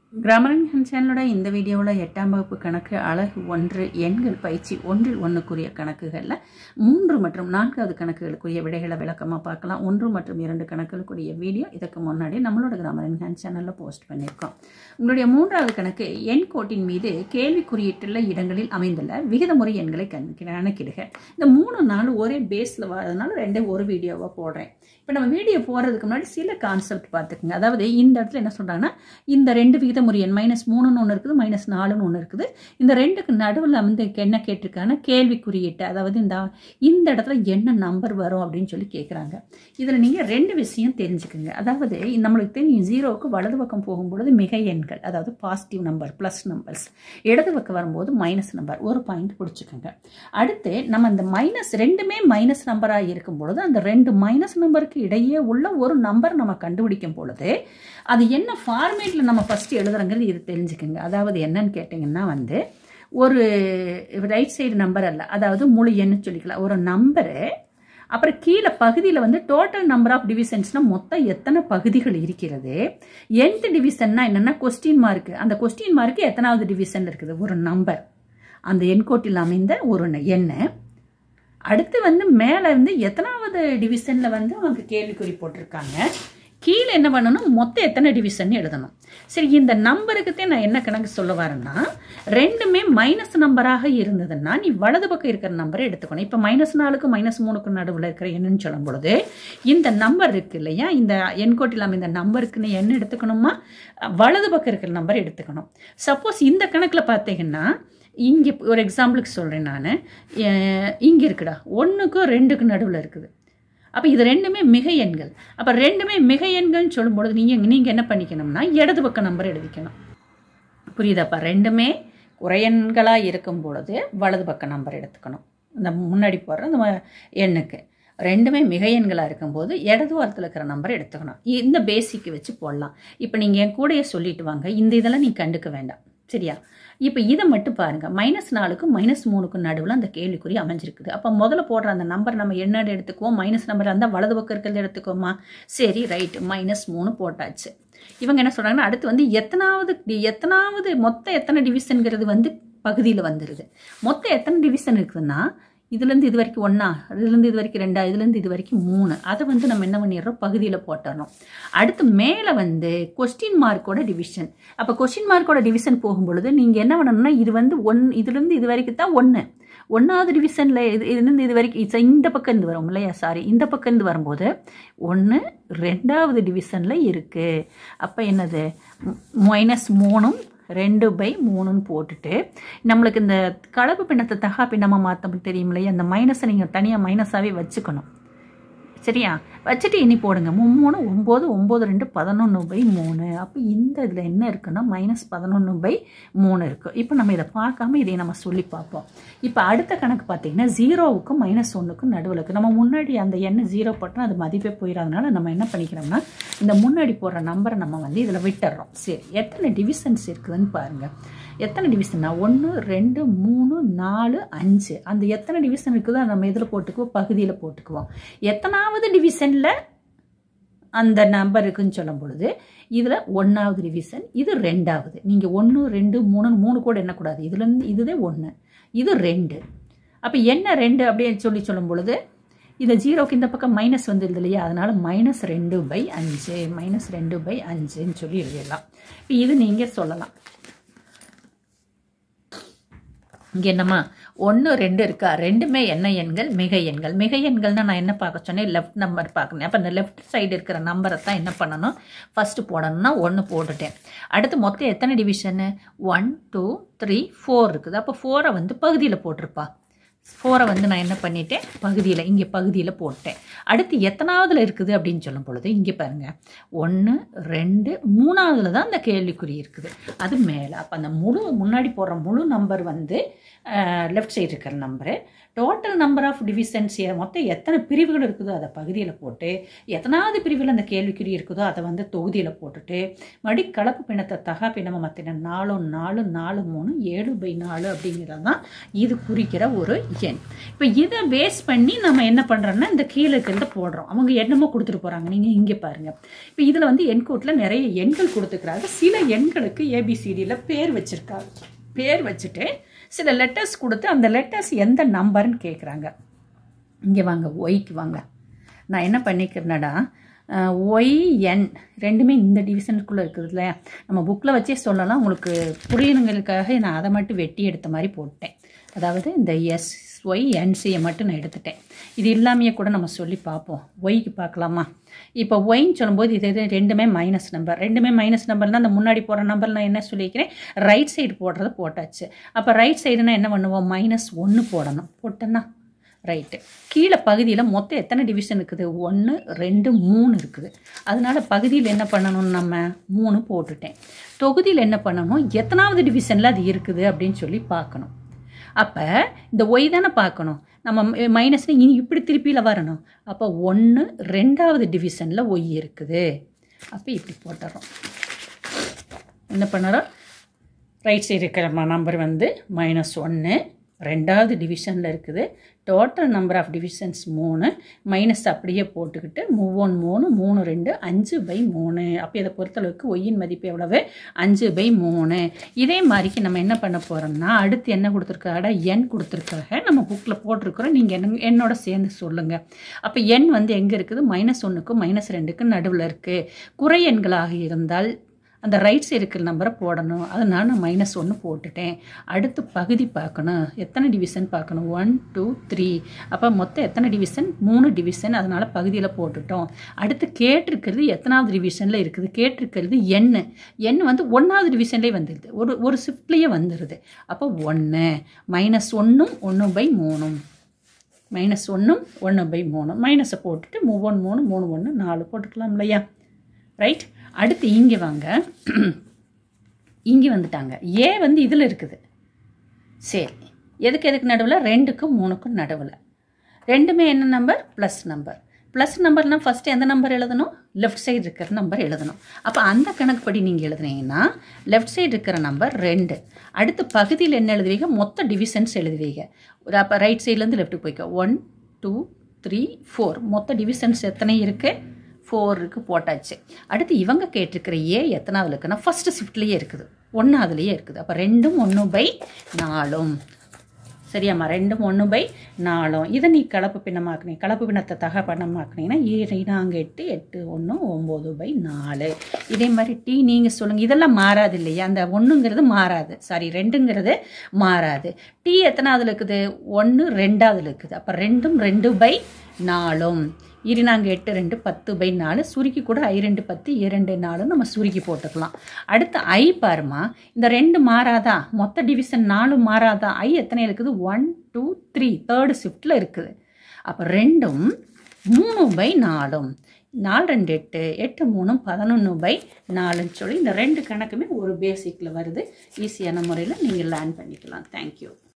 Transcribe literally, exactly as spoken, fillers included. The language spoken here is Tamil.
கிராமர் இன் சேனலோட இந்த வீடியோவில் எட்டாம் வகுப்பு கணக்கு அழகு ஒன்று எண்கள் பயிற்சி ஒன்றில் ஒன்றுக்குரிய கணக்குகளில் மூன்று மற்றும் நான்காவது கணக்குகளுக்குரிய விடைகளை விளக்கமாக பார்க்கலாம். ஒன்று மற்றும் இரண்டு கணக்குகளுக்குரிய வீடியோ இதுக்கு முன்னாடி நம்மளோட கிராமர் இன் சேனலில் போஸ்ட் பண்ணியிருக்கோம். உங்களுடைய மூன்றாவது கணக்கு எண் கோட்டின் மீது கேள்வி குறியீட்டுள்ள இடங்களில் அமைந்துள்ள விகிதமுறை எண்களை கணக்கிடுக. இந்த மூணு நாள் ஒரே பேஸில் வரதுனால ரெண்டே ஒரு வீடியோவாக போடுறேன். இப்போ நம்ம வீடியோ போடுறதுக்கு முன்னாடி சில கான்செப்ட் பார்த்துக்குங்க. அதாவது இந்த இடத்துல என்ன சொல்கிறாங்கன்னா, இந்த ரெண்டு விகிதமுறை எண் மைனஸ் மூணுன்னு ஒன்று இருக்குது, மைனஸ் நாலுன்னு ஒன்று இருக்குது. இந்த ரெண்டுக்கு நடுவில் வந்து என்ன கேட்டிருக்காங்கன்னா கேள்வி குறியீட்டு, அதாவது இந்த இந்த இடத்துல என்ன நம்பர் வரும் அப்படின்னு சொல்லி கேட்குறாங்க. இதில் நீங்கள் ரெண்டு விஷயம் தெரிஞ்சுக்குங்க. அதாவது நம்மளுக்கு தெரியும் ஜீரோவுக்கு வலது பக்கம் போகும்பொழுது மிகை எண்கள், அதாவது பாசிட்டிவ் நம்பர் ப்ளஸ் நம்பர்ஸ், இடது பக்கம் வரும்போது மைனஸ் நம்பர், ஒரு பாயிண்ட் பிடிச்சிக்கோங்க. அடுத்து நம்ம இந்த மைனஸ் ரெண்டுமே மைனஸ் நம்பராக இருக்கும் பொழுது அந்த ரெண்டு மைனஸ் நம்பருக்கு இடையே உள்ள ஒரு நம்பர் நம்ம கண்டுபிடிக்கும் பொழுது அது என்ன ஃபார்மேட்டில் நம்ம ஃபஸ்ட்டு எழுதுறங்கிறது இது தெரிஞ்சுக்கோங்க. அதாவது என்னன்னு கேட்டிங்கன்னா வந்து ஒரு ரைட் சைடு நம்பர் அல்ல, அதாவது முழு எண்ணு சொல்லிக்கலாம். ஒரு நம்பரு அப்புறம் கீழே பகுதியில் வந்து டோட்டல் நம்பர் ஆஃப் டிவிஷன்ஸ்னால் மொத்தம் எத்தனை பகுதிகள் இருக்கிறது. என்த் டிவிஷன்னா என்னென்னா கொஸ்டின் மார்க்கு, அந்த கொஸ்டின் மார்க்கு எத்தனாவது டிவிஷன் இருக்குது ஒரு நம்பர், அந்த எண்கோட்டில் அமைந்த ஒரு எண்ணை. அடுத்து வந்து மேலே இருந்து எத்தனாவது டிவிஷனில் வந்து அவங்க கேள்விக்குறி போட்டிருக்காங்க, கீழே என்ன பண்ணணும் மொத்தம் எத்தனை டிவிஷன் எழுதணும். சரி, இந்த நம்பருக்குத்தே நான் என்ன கணக்கு சொல்ல வரேன்னா, ரெண்டுமே மைனஸ் நம்பராக இருந்ததுன்னா நீ வலது பக்கம் இருக்கிற நம்பரை எடுத்துக்கணும். இப்போ மைனஸ் நாலுக்கு மைனஸ் மூணுக்கு நடுவில் இருக்கிற என்னன்னு சொல்லும் பொழுது இந்த நம்பர் இருக்கு இல்லையா, இந்த எண்கோட்டில் அமைந்த நம்பருக்குன்னு என்ன எடுத்துக்கணுமா, வலது பக்கம் இருக்கிற நம்பரை எடுத்துக்கணும். சப்போஸ் இந்த கணக்கில் பார்த்தீங்கன்னா இங்கே ஒரு எக்ஸாம்பிளுக்கு சொல்கிறேன் நான், இங்கே இருக்குடா ஒன்றுக்கும் ரெண்டுக்கும் நடுவில் இருக்குது. அப்போ இது ரெண்டுமே மிகை எண்கள். அப்போ ரெண்டுமே மிகை எண்கள்னு சொல்லும்பொழுது நீங்கள் நீங்கள் என்ன பண்ணிக்கணும்னா இடது பக்க நம்பர் எழுதிக்கணும். புரியுதாப்பா? ரெண்டுமே குறையெண்களாக இருக்கும் பொழுது வலது பக்க நம்பர் எடுத்துக்கணும். இந்த முன்னாடி போடுற இந்த எண்ணுக்கு ரெண்டுமே மிகை எண்களாக இருக்கும்போது இடது வாரத்தில் இருக்கிற நம்பரை எடுத்துக்கணும். இந்த பேசிக்கு வச்சு போடலாம். இப்போ நீங்கள் என் கூடயே சொல்லிட்டு வாங்க, இந்த இதெல்லாம் நீ கண்டுக்க வேண்டாம், சரியா? இப்போ இதை மட்டும் பாருங்கள், மைனஸ் நாலுக்கும் மைனஸ் மூணுக்கும் நடுவில் அந்த கேள்விக்குறி அமைஞ்சிருக்குது. அப்போ முதல்ல போடுற அந்த நம்பர் நம்ம என்னென்னு எடுத்துக்குவோம், மைனஸ் நம்பர் இருந்தால் வலது பக்கம் இருக்கிறது எடுத்துக்கோமா. சரி, ரைட்டு, மைனஸ் மூணு போட்டாச்சு. இவங்க என்ன சொல்கிறாங்கன்னா அடுத்து வந்து எத்தனாவது எத்தனாவது மொத்தம் எத்தனை டிவிஷனுங்கிறது வந்து பகுதியில் வந்துடுது. மொத்தம் எத்தனை டிவிஷன் இருக்குதுன்னா இதுலேருந்து இது வரைக்கும் ஒன்றா, இதுலேருந்து இது வரைக்கும் ரெண்டா, இதுலேருந்து இது வரைக்கும் மூணு, அதை வந்து நம்ம என்ன பண்ணிடுறோம் பகுதியில் போட்டுறோம். அடுத்து மேலே வந்து கொஸ்டின் மார்க்கோட டிவிஷன். அப்போ கொஸ்டின் மார்க்கோட டிவிஷன் போகும்பொழுது நீங்கள் என்ன பண்ணணும்னா இது வந்து ஒன், இதுலேருந்து இது வரைக்கும் தான் ஒன்று, ஒன்றாவது டிவிஷனில் இது இதுலேருந்து இது வரைக்கும் இந்த பக்கம் இருந்து வரும் இல்லையா, சாரி இந்த பக்கம் இருந்து வரும்போது ஒன்று ரெண்டாவது டிவிஷனில் இருக்குது. அப்போ என்னது மைனஸ் மூணும் ரெண்டு பை மூணுன்னு போட்டுட்டு நம்மளுக்கு இந்த கலப்பு பின்னத்தை தகா பின்னமாக மாற்ற தெரியும் இல்லையா, அந்த மைனஸை நீங்கள் தனியாக மைனஸாகவே வச்சுக்கணும், சரியா? வச்சுட்டு இனி போடுங்க மூணு ஒம்பது ஒம்பது ரெண்டு பதினொன்று பை மூணு. அப்போ இந்த இதில் என்ன இருக்குன்னா மைனஸ் பதினொன்று பை மூணு இருக்குது. இப்போ நம்ம இதை பார்க்காம இதை நம்ம சொல்லி பார்ப்போம். இப்போ அடுத்த கணக்கு பார்த்தீங்கன்னா ஜீரோவுக்கும் மைனஸ் ஒன்றுக்கும் நடுவில் இருக்குது. நம்ம முன்னாடி அந்த எண்ணெய் ஜீரோ போட்டோம், அது மதிப்பே போயிடாதனால நம்ம என்ன பண்ணிக்கிறோம்னா இந்த முன்னாடி போடுற நம்பரை நம்ம வந்து இதில் விட்டுறோம். சரி, எத்தனை டிவிஷன்ஸ் இருக்குதுன்னு பாருங்கள். எத்தனை டிவிஷன்னா ஒன்று ரெண்டு மூணு நாலு அஞ்சு. அந்த எத்தனை டிவிஷன் இருக்குதோ நம்ம இதில் போட்டுக்குவோம், பகுதியில் போட்டுக்குவோம். எத்தனாவது டிவிஷனில் அந்த நம்பர் இருக்குன்னு சொல்லும் பொழுது இதில் ஒன்றாவது டிவிஷன், இது ரெண்டாவது. நீங்கள் ஒன்று ரெண்டு மூணு மூணு கூட எண்ணக்கூடாது, இதுலேருந்து இதுதே ஒன்று, இது ரெண்டு. அப்போ என்ன ரெண்டு அப்படின்னு சொல்லி சொல்லும் பொழுது இந்த ஜீரோக்கு இந்த பக்கம் மைனஸ் வந்துடுது இல்லையா, அதனால் மைனஸ் ரெண்டு பை அஞ்சு, மைனஸ் ரெண்டு பை அஞ்சுன்னு சொல்லி எழுதிடலாம். இப்போ இது நீங்கள் சொல்லலாம். இங்கே என்னம்மா ஒன்று ரெண்டு இருக்கா, ரெண்டுமே என்ன எண்கள் மிகை எண்கள். மிகை எண்கள்னால் நான் என்ன பார்க்க சொன்னேன், லெஃப்ட் நம்பர் பார்க்கணும். அப்போ இந்த லெஃப்ட் சைடு இருக்கிற நம்பரை தான் என்ன பண்ணணும் ஃபஸ்ட்டு போடணும்னா ஒன்று போட்டுட்டேன். அடுத்து மொத்தம் எத்தனை division one two three four இருக்குது. அப்போ ஃபோரை வந்து பகுதியில் போட்டிருப்பா. ஃபோரை வந்து நான் என்ன பண்ணிட்டேன் பகுதியில், இங்கே பகுதியில் போட்டேன். அடுத்து எத்தனாவதுல இருக்குது அப்படின்னு சொல்லும் பொழுது இங்கே பாருங்கள் ஒன்று ரெண்டு மூணாவதுல தான் அந்த கேள்விக்குறி இருக்குது, அது மேலே. அப்போ அந்த முழு முன்னாடி போடுற முழு நம்பர் வந்து லெஃப்ட் சைடு இருக்கிற number, total number of divisions மொத்தம் எத்தனை பிரிவுகள் இருக்குதோ அதை பகுதியில் போட்டு எத்தனாவது பிரிவில் அந்த கேள்விக்குறி இருக்குதோ அதை வந்து தொகுதியில் போட்டுட்டு மறுபடி கலப்பு பின்னத்தை தகா பின்னமாக மாற்றின நாலு நாலு நாலு மூணு ஏழு பை நாலு அப்படிங்கிறது தான் இது குறிக்கிற ஒரு எண். இப்போ இதை பேஸ் பண்ணி நம்ம என்ன பண்ணுறோம்னா இந்த கீழே இருக்கிறத போடுறோம். அவங்க என்னமோ கொடுத்துட்டு போகிறாங்க, நீங்கள் இங்கே பாருங்கள். இப்போ இதில் வந்து எண்கோட்டில் நிறைய எண்கள் கொடுத்துக்கிறாங்க. சில எண்களுக்கு ஏபிசிடியில் பேர் வச்சுருக்காங்க. பேர் வச்சுட்டு சில லெட்டர்ஸ் கொடுத்து அந்த லெட்டர்ஸ் எந்த நம்பர்னு கேட்குறாங்க. இங்கே வாங்க, ஒய்க்கு வாங்க. நான் என்ன பண்ணிக்கிறேன்னா ஒய்என் ரெண்டுமே இந்த டிவிஷனுக்குள்ளே இருக்குது இல்லையா, நம்ம புக்கில் வச்சே சொல்லலாம். உங்களுக்கு புரியணுங்களுக்காக நான் அதை மட்டும் வெட்டி எடுத்த மாதிரி போட்டேன். அதாவது இந்த எஸ் ஒய் என்சியை மட்டும் நான் எடுத்துட்டேன். இது இல்லாமையே கூட நம்ம சொல்லி பார்ப்போம். ஒய்க்கு பார்க்கலாமா? இப்போ ஒய்ன்னு சொல்லும்போது இது ரெண்டுமே மைனஸ் நம்பர். ரெண்டுமே மைனஸ் நம்பர்னால் அந்த முன்னாடி போகிற நம்பர் நான் என்ன சொல்லியிருக்கிறேன், ரைட் சைடு போடுறத போட்டாச்சு. அப்போ ரைட் சைடுனா என்ன பண்ணுவோம், மைனஸ் ஒன்று போடணும். போட்டேன்னா ரைட்டு. கீழே பகுதியில் மொத்தம் எத்தனை டிவிஷன் இருக்குது, ஒன்று ரெண்டு மூணு இருக்குது. அதனால் பகுதியில் என்ன பண்ணணும், நம்ம மூணு போட்டுட்டேன். தொகுதியில் என்ன பண்ணணும், எத்தனாவது டிவிஷனில் அது இருக்குது அப்படின்னு சொல்லி பார்க்கணும். அப்போ இந்த ஒய் தானே பார்க்கணும், நம்ம மைனஸ்னு இனி இப்படி திருப்பியில் வரணும். அப்போ ஒன்று ரெண்டாவது டிவிஷனில் ஒய் இருக்குது. அப்போ இப்படி போட்டுறோம். என்ன பண்ணுறோம், ரைட் சைடு இருக்கிற நம்பர் வந்து மைனஸ் ஒன்று ரெண்டாவது டிவிஷனில் இருக்குது. டோட்டல் நம்பர் ஆஃப் டிவிஷன்ஸ் மூணு. மைனஸ் அப்படியே போட்டுக்கிட்டு மூவ் ஒன் மூணு மூணு ரெண்டு அஞ்சு பை மூணு. அப்போ இதை பொறுத்தளவுக்கு ஒய்யின் மதிப்பு எவ்வளவு, அஞ்சு பை மூணு. இதே மாதிரிக்கு நம்ம என்ன பண்ண போகிறோம்னா அடுத்து என்ன கொடுத்துருக்காட, எண் கொடுத்துருக்காக நம்ம புக்கில் போட்டிருக்கிறோம். நீங்கள் என்ன என்னோட சேர்ந்து சொல்லுங்கள். அப்போ எண் வந்து எங்கே இருக்குது, மைனஸ் ஒன்றுக்கும் மைனஸ் ரெண்டுக்கும் நடுவில் இருக்குது. குறை எண்களாக இருந்தால் அந்த ரைட் சைடு இருக்கிற நம்பரை போடணும். அதனால நான் மைனஸ் ஒன்று போட்டுட்டேன். அடுத்து பகுதி பார்க்கணும், எத்தனை டிவிஷன் பார்க்கணும், ஒன் டூ த்ரீ. அப்போ மொத்தம் எத்தனை டிவிஷன், மூணு டிவிஷன். அதனால் பகுதியில் போட்டுட்டோம். அடுத்து கேட்டிருக்கிறது எத்தனாவது டிவிஷனில் இருக்குது, கேட்டிருக்கிறது எண்ணு. எண் வந்து ஒன்றாவது டிவிஷன்லேயே வந்துடுது, ஒரு ஒரு ஷிஃப்ட்லேயே வந்துடுது. அப்போ ஒன்று மைனஸ் ஒன்றும் ஒன்று பை மூணும், மைனஸ் ஒன்றும் ஒன்று பை மூணு. மைனஸை போட்டுட்டு மூணு ஒன்று மூணு மூணு ஒன்று நாலு போட்டுக்கலாம் இல்லையா, ரைட். அடுத்து இங்கே வாங்க, இங்கே வந்துட்டாங்க. ஏ வந்து இதில் இருக்குது. சரி, எதுக்கு எதுக்கு நடுவில், ரெண்டுக்கும் மூணுக்கும் நடுவில். ரெண்டுமே என்ன நம்பர், ப்ளஸ் நம்பர். ப்ளஸ் நம்பர்னால் ஃபஸ்ட்டு எந்த நம்பர் எழுதணும், லெஃப்ட் சைடு இருக்கிற நம்பர் எழுதணும். அப்போ அந்த கணக்குப்படி நீங்கள் எழுதுனீங்கன்னா லெஃப்ட் சைடு இருக்கிற நம்பர் ரெண்டு. அடுத்து பகுதியில் என்ன எழுதுவீங்க, மொத்த டிவிஷன்ஸ் எழுதுவீங்க. ஒரு அப்போ ரைட் சைட்லேருந்து லெஃப்ட்டுக்கு போய்க்க, ஒன் டூ த்ரீ ஃபோர். மொத்த டிவிஷன்ஸ் எத்தனை இருக்குது, ஃபோருக்கு போட்டாச்சு. அடுத்து இவங்க கேட்டிருக்கிற ஏ எத்தனாவது இருக்குன்னா ஃபஸ்ட்டு ஷிஃப்ட்லேயே இருக்குது, ஒன்றாவதுலேயே இருக்குது. அப்போ ரெண்டும் ஒன்று பை நாலும். சரியாம்மா, ரெண்டும் ஒன்று பை நாலும். இதை நீ கலப்பு பின்னமாக்குனீ, கலப்பு பின்னத்தை தக பின்னமாக்குனீங்கன்னா ஈனாங்க எட்டு எட்டு ஒன்று ஒம்பது பை நாலு. இதே மாதிரி டி நீங்கள் சொல்லுங்கள். இதெல்லாம் மாறாது இல்லையா, அந்த ஒன்றுங்கிறது மாறாது, சாரி ரெண்டுங்கிறது மாறாது. டி எத்தனாவதுல இருக்குது, ஒன்று ரெண்டாவதுல இருக்குது. அப்போ ரெண்டும் ரெண்டு பை நாலும். இருநாங்க எட்டு ரெண்டு பத்து பை நாலு. சுருக்கி கூட ஐ ரெண்டு பத்து இரண்டு நாலு நம்ம சுருக்கி போட்டுக்கலாம். அடுத்து ஐ பாருமா, இந்த ரெண்டு மாறாதா, மொத்த டிவிஷன் நாலு மாறாதா. ஐ எத்தனை இருக்குது, ஒன் டூ த்ரீ, தேர்டு ஷிஃப்டில் இருக்குது. அப்போ ரெண்டும் மூணு பை நாலும். நாலு ரெண்டு எட்டு, எட்டு மூணு பதினொன்று பை நாலுன்னு சொல்லி இந்த ரெண்டு கணக்குமே ஒரு பேசிக்கில் வருது. ஈஸியான முறையில் நீங்கள் லேர்ன் பண்ணிக்கலாம். தேங்க்யூ.